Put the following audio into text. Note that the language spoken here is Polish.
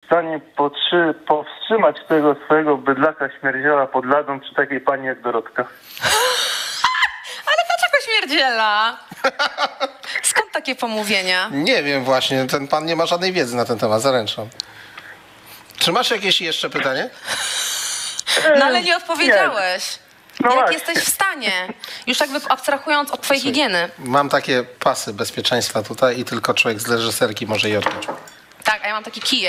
stanie powstrzymać tego swojego bydlaka śmierdziela pod ladą przy takiej pani jak Dorotka? Ale dlaczego śmierdziela? Skąd takie pomówienia? Nie wiem właśnie, ten pan nie ma żadnej wiedzy na ten temat, zaręczam. Czy masz jakieś jeszcze pytanie? No ale nie odpowiedziałeś. No Jak właśnie. jesteś w stanie? Już jakby abstrahując od twojej higieny. Mam takie pasy bezpieczeństwa tutaj i tylko człowiek z reżyserki może je odpiąć. Tak, a ja mam taki kijek.